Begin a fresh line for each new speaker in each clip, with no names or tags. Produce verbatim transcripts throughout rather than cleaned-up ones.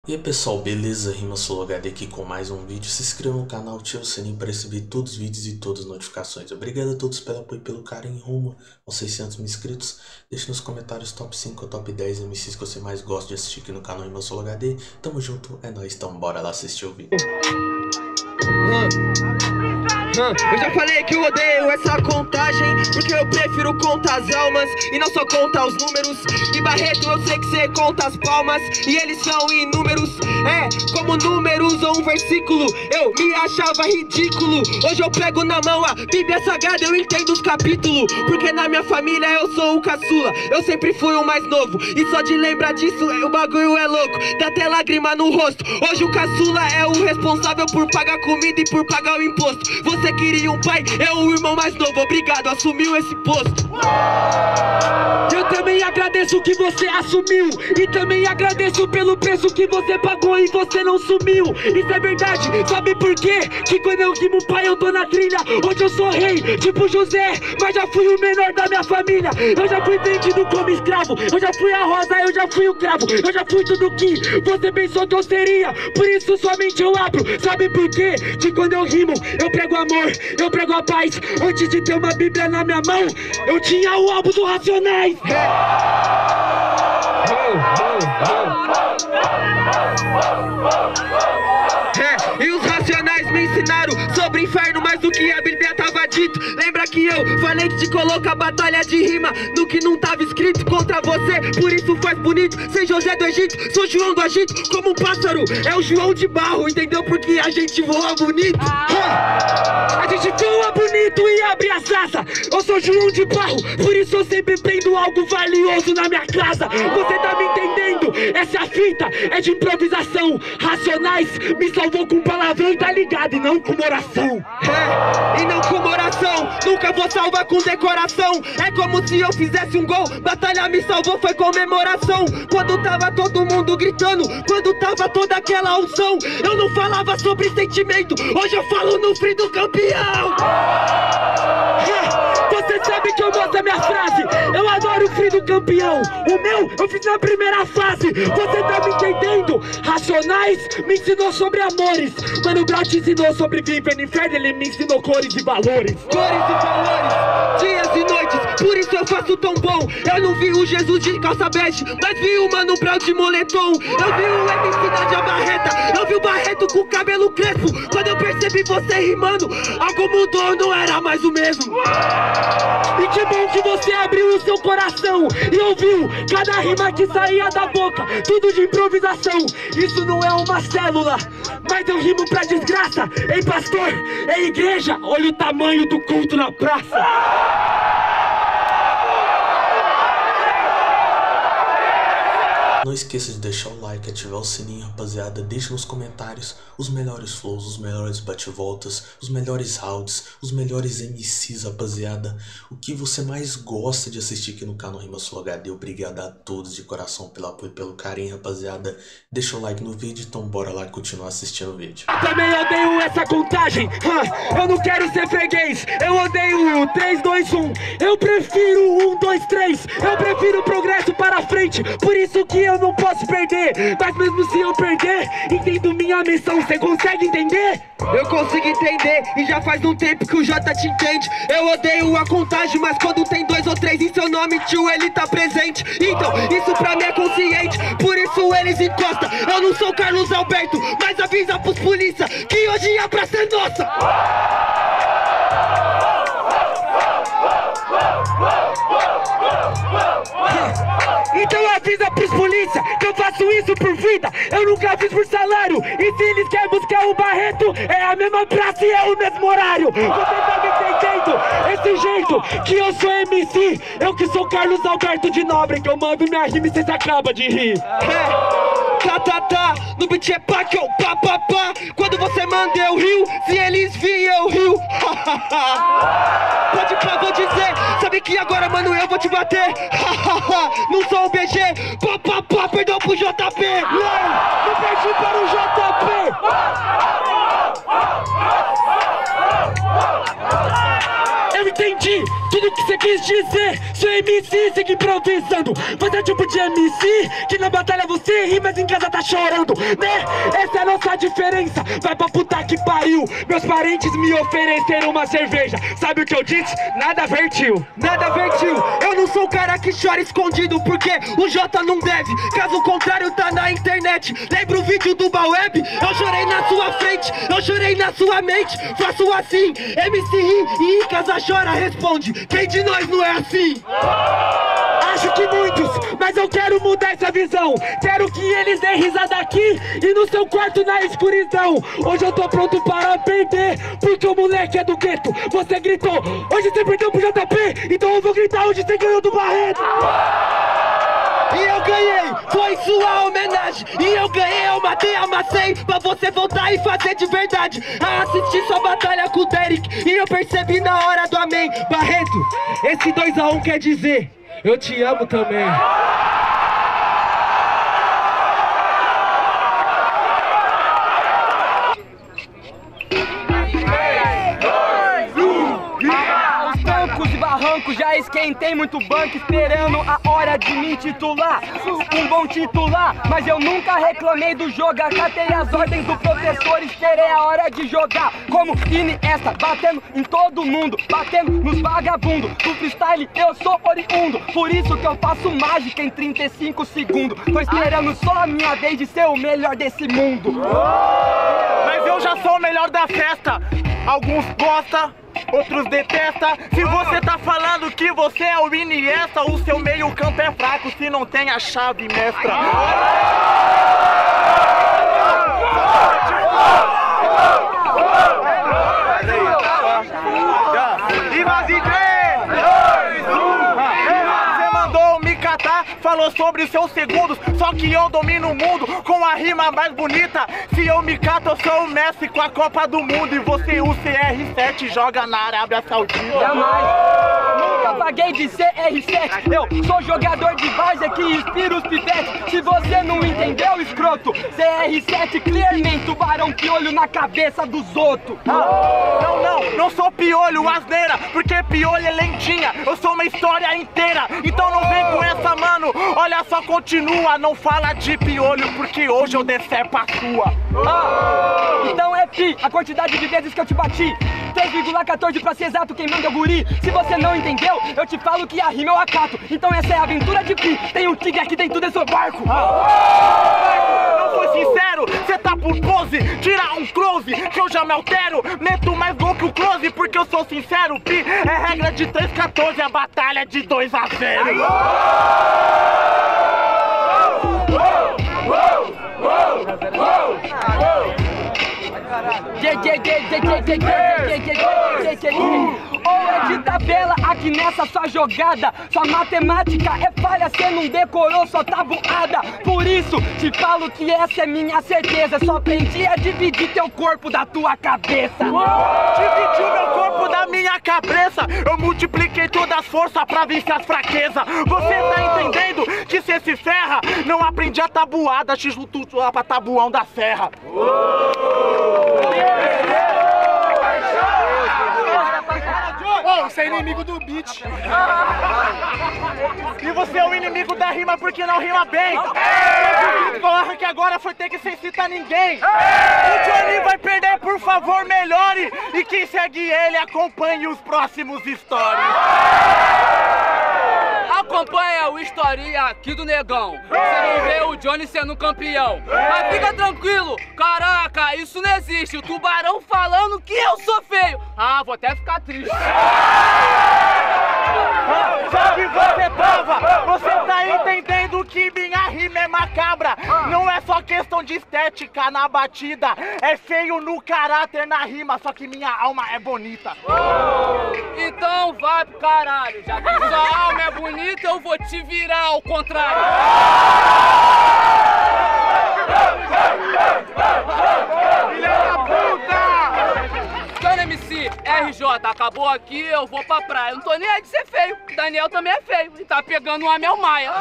E aí pessoal, beleza? RimaSoloHD aqui com mais um vídeo. Se inscreva no canal, ative o sininho para receber todos os vídeos e todas as notificações. Obrigado a todos pelo apoio e pelo carinho rumo aos seiscentos mil inscritos. Deixe nos comentários top cinco ou top dez M Cs que você mais gosta de assistir aqui no canal RimaSoloHD. Tamo junto, é nóis, então bora lá assistir o vídeo.
Eu já falei que eu odeio essa contagem, porque eu prefiro contar as almas e não só contar os números. E Barreto, eu sei que você conta as palmas e eles são inúmeros. É, como números ou um versículo, eu me achava ridículo. Hoje eu pego na mão a Bíblia Sagrada, eu entendo os capítulos, porque na minha família eu sou o caçula. Eu sempre fui o mais novo e só de lembrar disso o bagulho é louco, dá até lágrima no rosto. Hoje o caçula é o responsável por pagar comida e por pagar o imposto. Você queria um pai, é o irmão mais novo, obrigado, assumiu esse posto. Eu também agradeço que você assumiu, e também agradeço pelo preço que você pagou e você não sumiu. Isso é verdade, sabe por quê? Que quando eu rimo pai eu tô na trilha. Hoje eu sou rei, tipo José, mas já fui o menor da minha família. Eu já fui vendido como escravo, eu já fui a rosa, eu já fui o cravo, eu já fui tudo que você pensou que eu seria. Por isso somente eu abro, sabe por quê? Que quando eu rimo, eu prego amor, eu prego a paz. Antes de ter uma Bíblia na minha mão, eu tinha o álbum do Racionais. É, e os Racionais me ensinaram sobre inferno mais do que a Bíblia tava dito. Lembra que eu falei que te coloca a batalha de rima no que não tava escrito contra você, por isso faz bonito. Sem José do Egito, sou João do Egito, como um pássaro, é o João de barro, entendeu? Porque a gente voa bonito. A gente voa bonito e abre as asas. Eu sou João de barro, por isso eu sempre prendo algo valioso na minha casa. Você tá me entendendo? Essa é a fita, é de improvisação. Racionais me salvou com palavrão, tá ligado? E não com oração. É, e não com oração. Nunca vou salvar com decoração. É como se eu fizesse um gol. Batalha me salvou, foi comemoração. Quando tava todo mundo gritando, quando tava toda aquela unção, eu não falava sobre sentimento, hoje eu falo no frio do campeão. É, você sabe que eu gosto da minha frase. Eu adoro o frio do campeão. O meu eu fiz na primeira fase. Você tá me entendendo? Racionais me ensinou sobre amores. Mano Brown te ensinou sobre viver no inferno. Ele me ensinou cores e valores. Cores e valores, dias e noites, por isso eu faço tão bom. Eu não vi o Jesus de calça bege, mas vi o Mano Brown de moletom. Eu vi o M C da Dia Barreta, eu vi o Barreto com o cabelo crespo. Quando eu percebi você rimando, algo mudou, não era mais o mesmo. E que bom que você abriu o seu coração e ouviu cada rima que saía da boca, tudo de improvisação. Isso não é uma célula, mas eu rimo pra desgraça. Ei pastor, ei igreja, olha o tamanho do culto na praça.
Não esqueça de deixar o like, ativar o sininho, rapaziada. Deixe nos comentários os melhores flows, os melhores bate-voltas, os melhores rounds, os melhores M Cs, rapaziada. O que você mais gosta de assistir aqui no canal RimaSoloHD. Obrigado a todos de coração pelo apoio e pelo carinho, rapaziada. Deixa o like no vídeo, então bora lá continuar assistindo o vídeo.
Também odeio essa contagem, eu não quero ser freguês. Eu odeio o três, dois, um. Eu prefiro um, dois, três. Eu prefiro progresso para frente, por isso que eu Eu não posso perder, mas mesmo se eu perder, entendo minha missão, você consegue entender? Eu consigo entender, e já faz um tempo que o Jota te entende. Eu odeio a contagem, mas quando tem dois ou três em seu nome, tio, ele tá presente. Então, isso pra mim é consciente, por isso eles encostam. Eu não sou Carlos Alberto, mas avisa pros polícia que hoje a praça é nossa. Então avisa pros polícia que eu faço isso por vida, eu nunca fiz por salário. E se eles querem buscar o Barreto, é a mesma praça e é o mesmo horário. Você tá me entendendo? Esse jeito que eu sou M C, eu que sou Carlos Alberto de Nobre, que eu mando minha rima e cês acaba de rir. É, tá, tá, tá, no beat é pá, que eu pá, pá, pá. Quando você manda eu rio, se eles vêm eu rio. Pode pá, vou dizer, sabe que agora, mano, eu vou te bater. Não sou o B G, pá, pá, pá, perdão pro J P. Não, não perdi para o J P. Eu entendi tudo que você
quis dizer, seu M C segue improvisando. Você é tipo de M C que na batalha você ri, mas em casa tá chorando, né? Essa é a nossa diferença, vai pra puta que pariu. Meus parentes me ofereceram uma cerveja, sabe o que eu disse? Nada vertiu,
nada vertiu. Eu não sou o cara que chora escondido, porque o Jota não deve, caso contrário tá na internet. Lembra o vídeo do Baweb? Eu chorei na sua frente, eu chorei na sua mente. Faço assim, M C ri e em casa chora, responde. Quem de nós não é assim?
Acho que muitos, mas eu quero mudar essa visão. Quero que eles deem risada aqui e no seu quarto na escuridão. Hoje eu tô pronto para perder, porque o moleque é do gueto. Você gritou, hoje você perdeu pro J P, então eu vou gritar hoje você ganhou do Barreto.
E eu ganhei, foi sua homenagem. E eu ganhei, eu matei, amassei, pra você voltar e fazer de verdade. A assistir sua batalha com o Derek, e eu percebi na hora do amém. Barreto, esse dois a um quer dizer, eu te amo também.
Já esquentei muito banco esperando a hora de me titular. Um bom titular, mas eu nunca reclamei do jogo. Acatei as ordens do professor, esperei a hora de jogar. Como Iniesta, batendo em todo mundo, batendo nos vagabundos. Do freestyle eu sou oriundo, por isso que eu faço mágica em trinta e cinco segundos. Tô esperando só a minha vez de ser o melhor desse mundo.
Mas eu já sou o melhor da festa. Alguns gostam, outros detestam. Se você tá falando que você é o Iniesta, o seu meio campo é fraco se não tem a chave mestra. Você mandou me catar, falou sobre seus segundos, só que eu domino o mundo com a rima mais bonita. Se eu me cato, eu sou o Messi com a Copa do Mundo, e você o C R sete joga na Arábia Saudita.
Jamais, nunca paguei de C R sete. Eu sou jogador de várzea que inspira os pivetes. Se você não entendeu, escroto, C R sete clearmente, tubarão piolho na cabeça dos outros.
Ah, não, não, não sou piolho, asneira, porque piolho é lentinha. Eu sou uma história inteira, então não vem com essa, mano. Olha só, continua, não fala de piolho, porque hoje eu decepo a sua.
Ah, então é pi, a quantidade de vezes que eu te bati, três vírgula quatorze pra ser exato, quem manda é o guri. Se você não entendeu, eu te falo que a rima eu acato. Então essa é a aventura de pi, tem um tigre aqui dentro desse barco.
Ah, não foi sincero, cê tá por pose, tira um close, que eu já me altero. Meto mais gol que o close, porque eu sou sincero. Pi é regra de três quatorze, a batalha é de dois a zero.
Ou é de tabela aqui nessa sua jogada. Sua matemática é falha, cê não decorou sua tabuada. Por isso te falo que essa é minha certeza. Só aprendi a dividir teu corpo da tua cabeça.
Dividiu meu corpo da minha cabeça. Eu multipliquei todas as forças pra vencer as fraquezas. Você tá entendendo que cê se ferra? Não aprendi a tabuada, te junto pra tabuão da serra.
Oh, você é inimigo do beat.
E você é o inimigo da rima porque não rima bem. Eu duvido que agora foi ter que sem citar ninguém. O Johnny vai perder, por favor, melhore. E quem segue ele, acompanhe os próximos stories.
Acompanha o story aqui do Negão. Você vai ver o Johnny sendo campeão. Mas fica tranquilo, caraca, isso não existe. O Tubarão falando que eu sou feio. Ah, vou até ficar triste.
Só que você tava, você tá entendendo que minha rima é macabra. Não é só questão de estética na batida, é feio no caráter na rima, só que minha alma é bonita.
Então vai pro caralho, já que sua alma é bonita, eu vou te virar ao contrário.
Filha da puta!
Johnny M C, R J, acabou aqui, eu vou pra praia. Não tô nem aí de ser feio, Daniel também é feio e tá pegando um Amel Maia.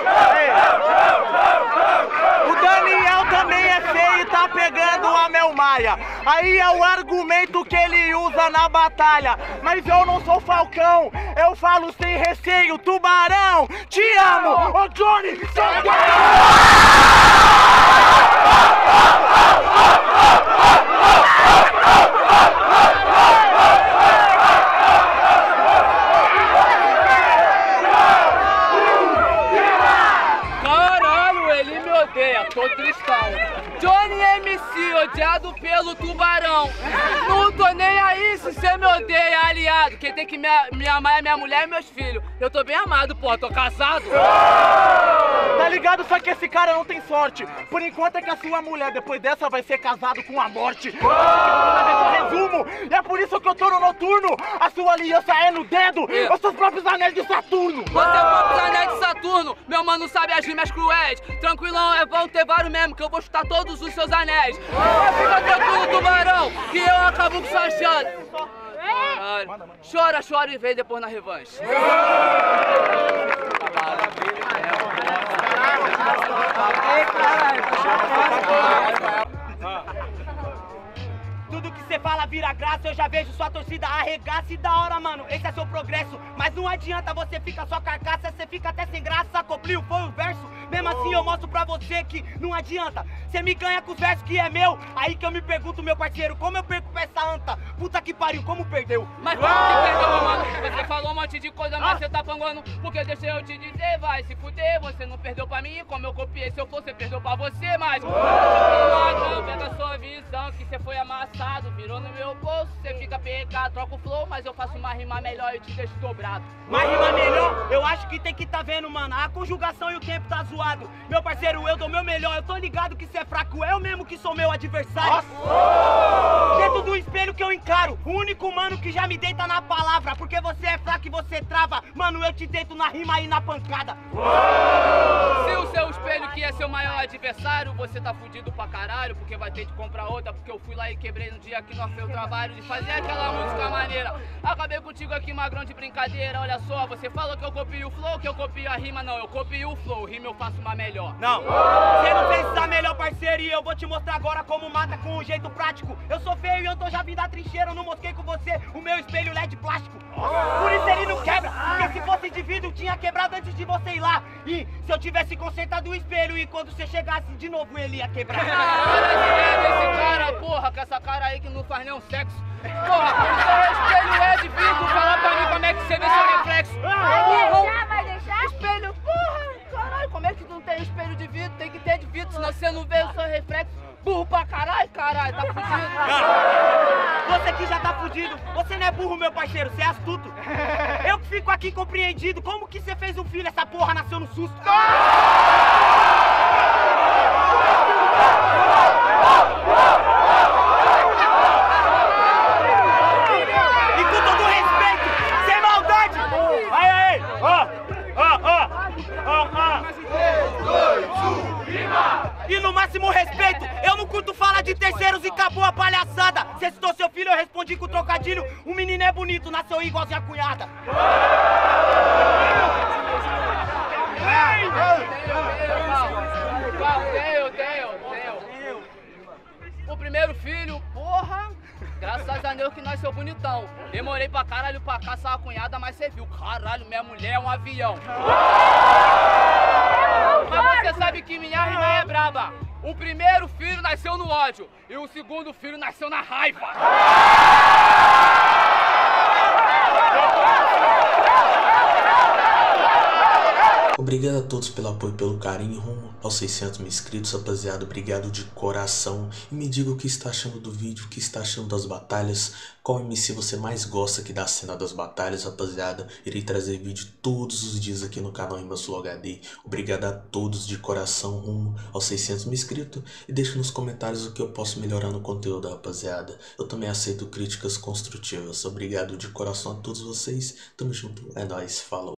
O Daniel também é feio e tá pegando o Amel Maia. praia. Aí é o argumento que ele usa na batalha. Mas eu não sou Falcão, eu falo sem receio. Tubarão, te amo! Ô Johnny, seu...
Tô tristão. Johnny M C, odiado pelo Tubarão. Não tô nem aí se cê me odeia, aliado. Quem tem que me, me amar é minha mulher e meus filhos. Eu tô bem amado, pô, tô casado.
Tá ligado? Só que esse cara não tem sorte. Por enquanto é que a sua mulher, depois dessa, vai ser casado com a morte. Resumo, e é por isso que eu tô no noturno. A sua aliança é no dedo, é. Os seus próprios anéis de Saturno.
Você é o próprio anéis de Saturno. Meu mano sabe as rimas cruéis. Tranquilão, é vão ter vários mesmo, que eu vou chutar todos os seus anéis. Mas fica tranquilo, Tubarão, que eu acabo com sua chance. Caralho. Chora, chora e vem depois na revanche.
Tudo que você fala vira graça, eu já vejo sua torcida arregaça e da hora, mano, esse é seu progresso. Mas não adianta você ficar só carcaça, você fica até sem graça, cobriu, foi o verso. Mesmo assim eu mostro pra você que não adianta. Você me ganha com os versos que é meu. Aí que eu me pergunto, meu parceiro, como eu perco pra essa anta? Puta que pariu, como perdeu?
Mas como que perdeu, meu mano? Você falou um monte de coisa, mas você tá panguando. Porque deixa eu te dizer, vai se fuder. Você não perdeu pra mim, como eu copiei. Se eu for, você perdeu pra você, mas... Não, pega a sua visão, que você foi amassado. Virou no meu bolso, você fica pegado. Troca o flow, mas eu faço uma rima melhor e te deixo dobrado.
Uma rima melhor? Eu acho que tem que tá vendo, mano. A conjugação e o tempo tá zoado. Meu parceiro, eu dou meu melhor. Eu tô ligado que cê é fraco, eu mesmo que sou meu adversário. Nossa. Dentro do espelho que eu encaro, o único mano que já me deita na palavra. Porque você é fraco e você trava. Mano, eu te deito na rima e na pancada.
Se o seu espelho que é seu maior adversário, você tá fudido pra caralho, porque vai ter que comprar outra. Porque eu fui lá e quebrei no dia que nós fez o trabalho de fazer aquela música maneira. Acabei contigo aqui, magrão de brincadeira. Olha só, você falou que eu copio o flow, que eu copio a rima. Não, eu copio o flow, rima eu faço uma melhor.
Não, você não fez essa melhor, parceiro, e eu vou te mostrar agora como mata com um jeito prático. Eu sou feio e eu tô já vindo da trincheira, eu não mosquei com você o meu espelho L E D plástico. Por isso ele não quebra, porque se fosse de vidro tinha quebrado antes de você ir lá. E se eu tivesse consertado o espelho e quando você chegasse de novo ele ia quebrar.
Para esse cara, porra, com essa cara aí que não faz nenhum sexo. Porra, o seu espelho é de vidro, fala pra mim como é que você vê seu reflexo.
Vai deixar, vai deixar?
Espelho, porra, caralho, como é que não tem espelho de vidro? Tem que ter de vidro, senão você não vê o seu reflexo. Burro pra caralho, caralho, tá fudido.
Você que já tá fudido, você não é burro, meu parceiro, você é astuto. Eu que fico aqui compreendido, como que você fez um filho, essa porra nasceu no susto. E com todo respeito, sem maldade. Aí, aí, ó, ó, ó, ó, ó. E no máximo respeito, eu não curto falar de terceiros e acabou a palhaçada. Você citou seu filho, eu respondi com trocadilho. O menino é bonito, nasceu igualzinho a cunhada.
Tenho, tenho, tenho. O primeiro filho, porra, graças a Deus que nós somos bonitão. Demorei pra caralho pra caçar a cunhada, mas você viu, caralho, minha mulher é um avião. Mas você sabe que minha rima é braba. O primeiro filho nasceu no ódio e o segundo filho nasceu na raiva.
Obrigado a todos pelo apoio e pelo carinho rumo aos seiscentos mil inscritos, rapaziada. Obrigado de coração. E me diga o que está achando do vídeo, o que está achando das batalhas. Qual M C você mais gosta aqui da cena das batalhas, rapaziada. Irei trazer vídeo todos os dias aqui no canal RimaSlow H D. Obrigado a todos de coração rumo aos seiscentos mil inscritos. E deixa nos comentários o que eu posso melhorar no conteúdo, rapaziada. Eu também aceito críticas construtivas. Obrigado de coração a todos vocês. Tamo junto. É nóis. Falou.